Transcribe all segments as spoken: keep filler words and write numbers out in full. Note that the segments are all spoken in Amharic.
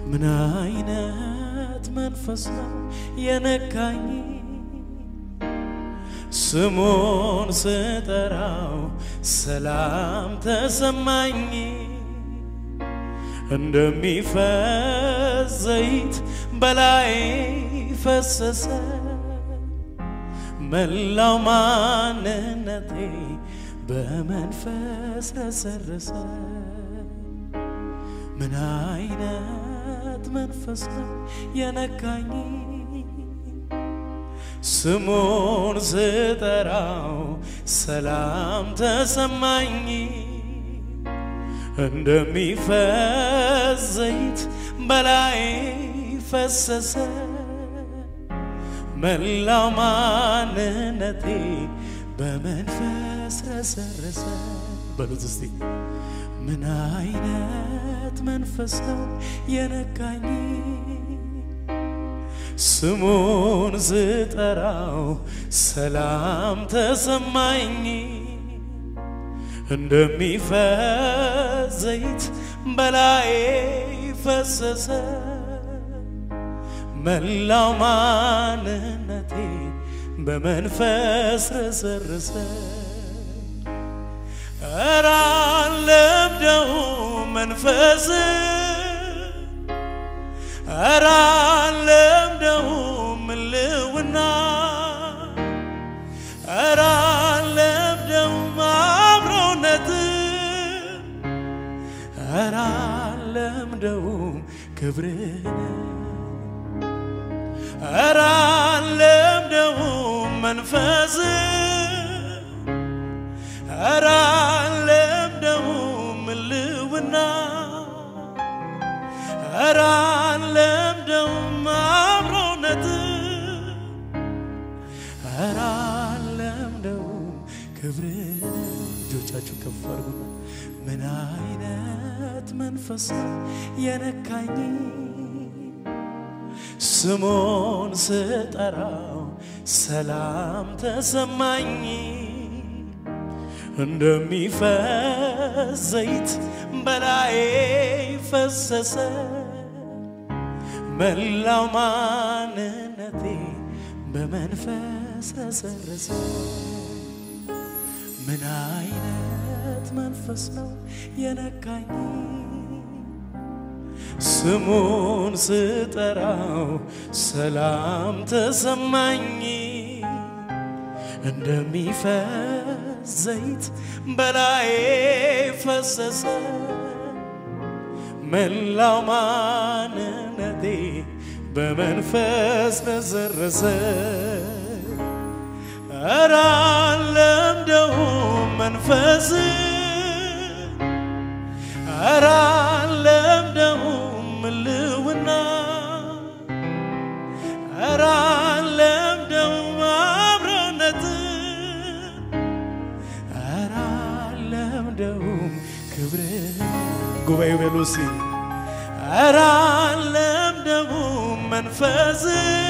من عينات منفسنا ينكاني سمون ستراو سلام تسمعني عندما فزيت بلاي فسس ملو ماننتي بمنفس رسرس من عينات منفسنا ينكاني سمون ستراو سلام تسمعني عندما فزيت بلاي فسس ملو ماننتي بمنفس رسرس بلوزستي من عينات منفسنا ينكاني سمون ستراو سلام تسمعني عندما فزيت بلاي فسس ملو ماننتي بمنفس رسرس أرى لبدو منفس أرى لبدو ملونا أرى لبدو مبرونة أرى لبدو كبرنا أرى لبدو منفس أرى لبدو ملونا أرى لبدو مبرونة أرى لبدو كبرنا جوجاتو كفرنا من عينات منفسنا ينكاني سمون ستراو سلام تسمعني عندما فزيت بلاي فسس ملو ماننتي بمنفس رسرس من عينات منفسنا ينكاني سمون ستراو سلام تسمعني عندما فزيت بلاي فسس ملو ماننتي بمنفس رسرس أرى لبدو منفس أرى لبدو ملونا أرى لبدو مبرونة أرى لبدو كبرنا قوي بلوسي أرى لبدو منفس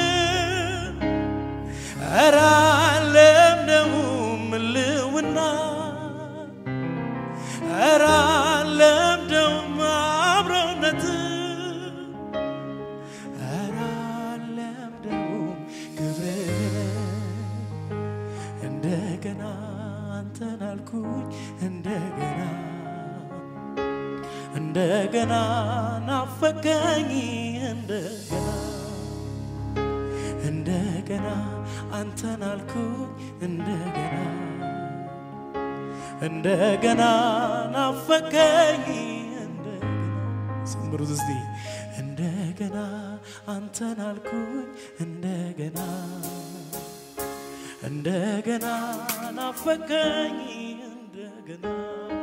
أرى لبدو ملونا أرى لبدو مبرونة أرى لبدو كبرنا عندنا أنتنا الكون عندنا عندنا نافقني عندنا عندنا أنتنا الكون عندنا عندنا نافقني عندنا سمرو زدي عندنا أنتنا الكون عندنا عندنا نافقني عندنا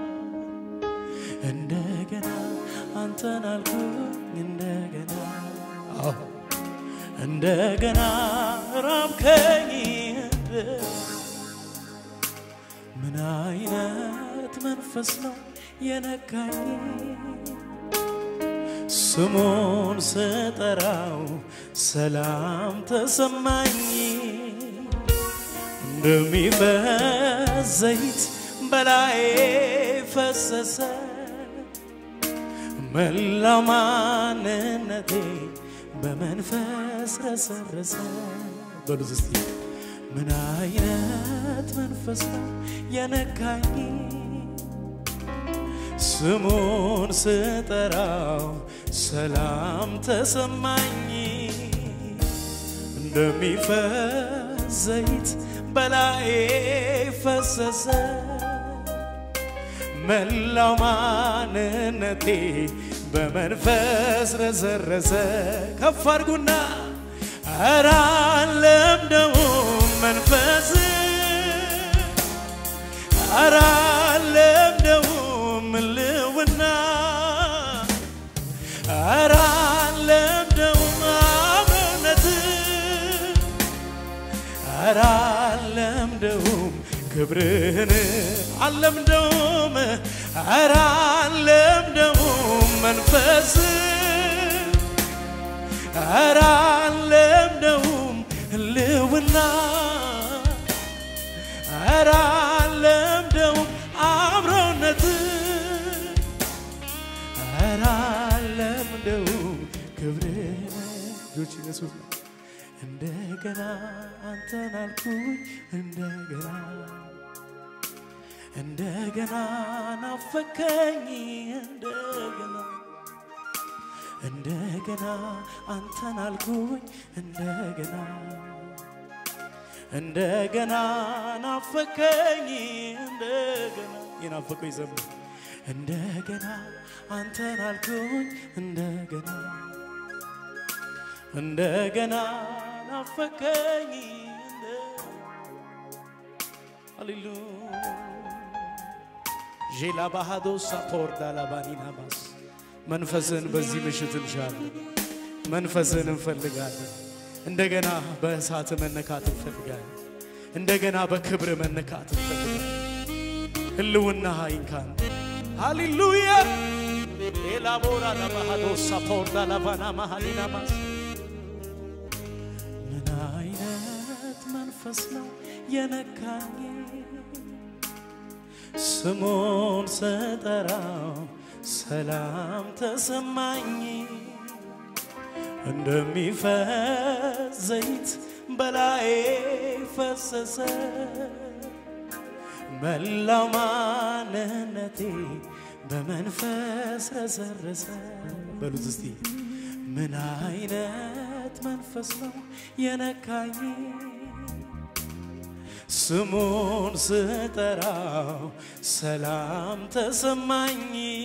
عندنا أنتنا الكون عندنا عندنا ربكني من عينات منفسنا ينكاني سمون ستراو سلام تسمعني عندما فزيت بلاي فسس መላው ማንነቴ በመንፈስ ረሰረሰ በሉት እስቲ ምን አይነት መንፈስ ነው የነካኝ ስሙን ስጠራው ሰላም ተሰማኝ እንደሚፈስ ዘይት በላዬ ፈሰሰ መላው ማንነቴ በመንፈስ ረዘረዘ ከፍ አድርጉና ኧረ አልለምደውም መንፈስ ኧረ አልለምደውም ልውና ኧረ አልለምደውም አብሮነት ኧረ አልለምደውም ክብርህን አልለምደውም ኧረ አልለምደውም መንፈስ ኧረ አልለምደውም ልውና ኧረ አልለምደውም አብሮነት ኧረ አልለምደውም ክብርህን ልጆች ይነሱ እንደገና አንተን አልኩኝ እንደገና እንደገና ናፈቀኝ እንደገና እንደገና አንተን አልኩኝ እንደገና እንደገና ናፈቀኝ እንደገና የናፈቀኝ ዘመን እንደገና አንተን አልኩኝ እንደገና እንደገና ናፈቀኝ ሃሌሉያ ጄላ ባሃዶ ሳፖርዳ ላባኒናማስ መንፈስን በዚህ ምሽት እንሻለን መንፈስን እንፈልጋለን እንደገና በእሳት መነካት እንፈልጋለን እንደገና በክብር መነካት እንፈልጋለን ህልውና አይንካን ሃሌሉያ ኤላቦራ ላባሃዶ ሳፖርዳ ላባናማ ሃሊናማስ ምን አይነት መንፈስ ነው የነካኝ ስሙን ስጠራው ሰላም ተሰማኝ እንደሚፈስ ዘይት በላዬ ፈሰሰ መላው ማንነቴ በመንፈስ ረሰረሰ በሉት እስቲ ምን አይነት መንፈስ ነው የነካኝ ስሙን ስጠራው ሰላም ተሰማኝ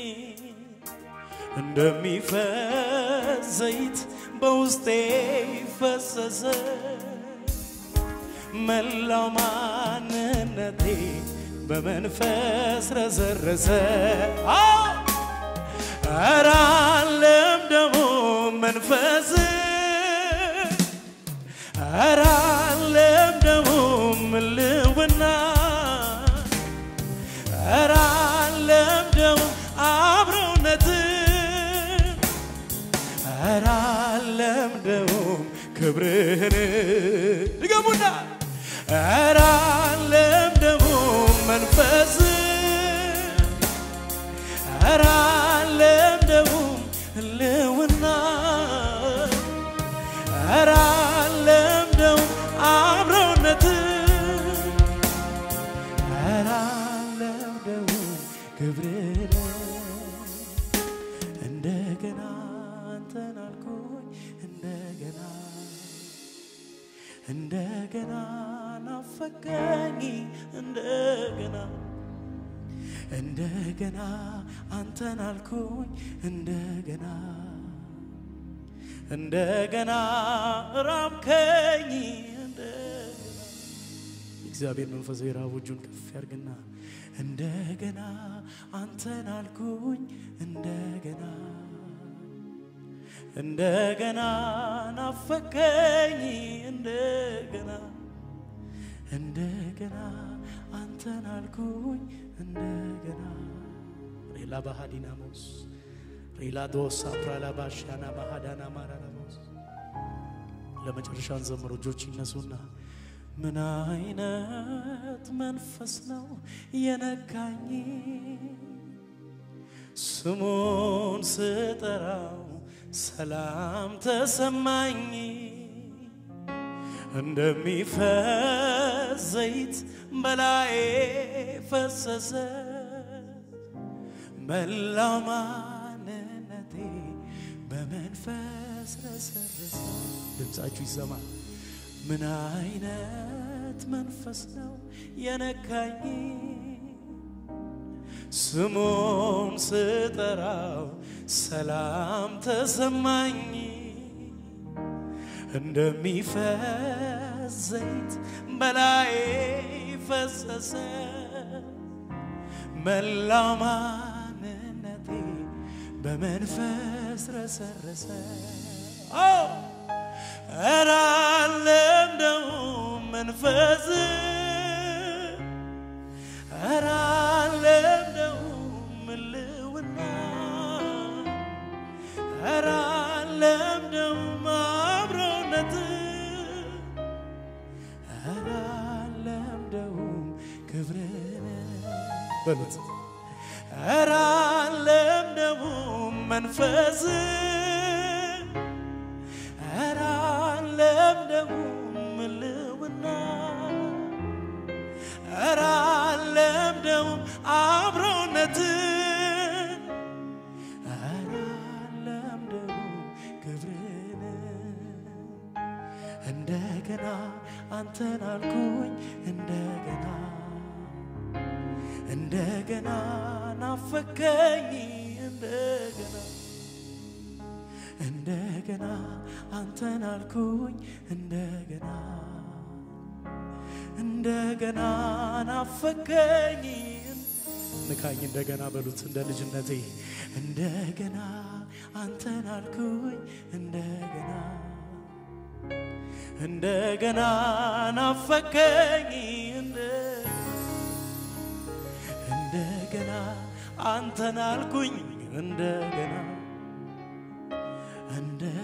እንደሚፈስ ዘይት በውስጤ ፈሰሰ መላው ማንነቴ በመንፈስ ረዘረዘ ኧረ አልለምደውም መንፈስ ኧረ አልለምደውም ልውና ኧረ አልለምደውም አብሮነት ኧረ አልለምደውም ክብርህን ድገሙና ኧረ አልለምደውም መንፈስ ኧረ አልለምደውም ልውና ኧረ አልለምደውም አብሮነት ኧረ አልለምደውም ክብርህን እንደገና አንተን አልኩኝ እንደገና እንደገና ናፈቀኝ እንደገና እንደገና አንተን አልኩኝ እንደገና እንደገና ራብከኝ እንደገና እግዚአብሔር መንፈስ የራቡ እጁን ከፍ ያርግና እንደገና አንተን አልኩኝ እንደገና እንደገና ናፈቀኝ እንደገና እንደገና አንተን አልኩኝ እንደገና ሬላ ባህዲናሞስ ሬላ ዶሳ ፕራላ ባሻና ባህዳና ማራናሞስ ለመጨረሻን ዘመሩ እጆች ይነሱና ምን አይነት መንፈስ ነው የነካኝ ስሙን ስጠራው ሰላም ተሰማኝ እንደሚፈስ ዘይት በላዬ ፈሰሰ መላው ማንነቴ በመንፈስ ረሰረሰ ድምጻችሁ ይሰማ ምን አይነት መንፈስ ነው የነካኝ ስሙን ስጠራው ሰላም ተሰማኝ እንደሚፈስ ዘይት በላዬ ፈሰሰ መላው ማንነቴ በመንፈስ ረሰረሰ ኧረ አልለምደውም መንፈስ ኧረ አልለምደውም ልውና ኧረ አልለምደውም አብሮነት ኧረ አልለምደውም ክብርን በሉት ኧረ አልለምደውም መንፈስ ኧረ አልለምደውም ልውና ኧረ አልለምደውም አብሮነት ኧረ አልለምደውም ክብርን እንደገና አንተን አልኩኝ እንደገና እንደገና ናፈቀኝ እንደገና እንደገና አንተን አልኩኝ እንደገና እንደገና ናፈቀኝ ንካኝ እንደገና በሉት እንደ ልጅነቴ እንደገና አንተን አልኩኝ እንደገና እንደገና ናፈቀኝ እንደገና አንተን አልኩኝ እንደገና እንደገና